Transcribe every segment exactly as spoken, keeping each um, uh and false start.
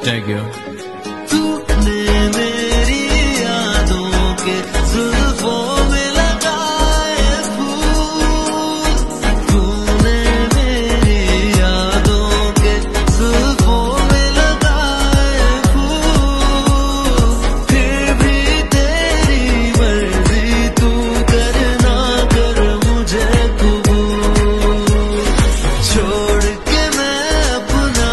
Thank you. तूने मेरी यादों के जुल्फों में लगाए फूल, तूने मेरी यादों के जुल्फों में लगाए फूल, फिर भी तेरी मर्जी तू करना कर मुझे कबूल। छोड़ के मैं अपना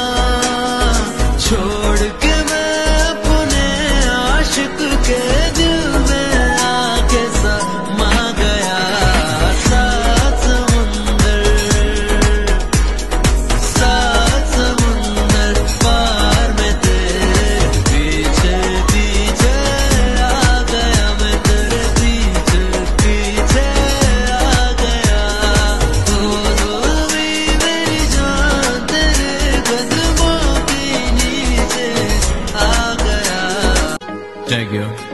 छोड़ के मैं अपने आशिक के दिल में आके समा गया। सात समुंदर सात समुंदर पार में तेरे पीछे पीछे आ गया, मैं तेरे पीछे पीछे आ गया। ओ भी मेरी जान तेरे कदमों के नीचे आ गया। Thank you.